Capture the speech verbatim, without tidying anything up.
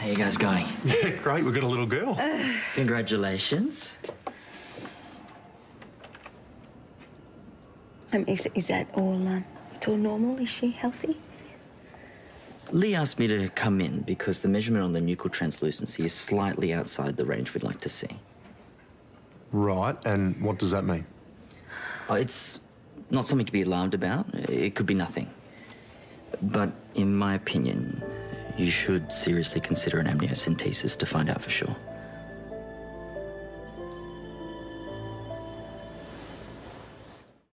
How you guys going? Yeah, great. We've got a little girl. Uh, Congratulations. Um, is, is that all, um, it's all normal? Is she healthy? Lee asked me to come in because the measurement on the nuchal translucency is slightly outside the range we'd like to see. Right, and what does that mean? Oh, it's not something to be alarmed about. It could be nothing. But in my opinion, you should seriously consider an amniocentesis to find out for sure.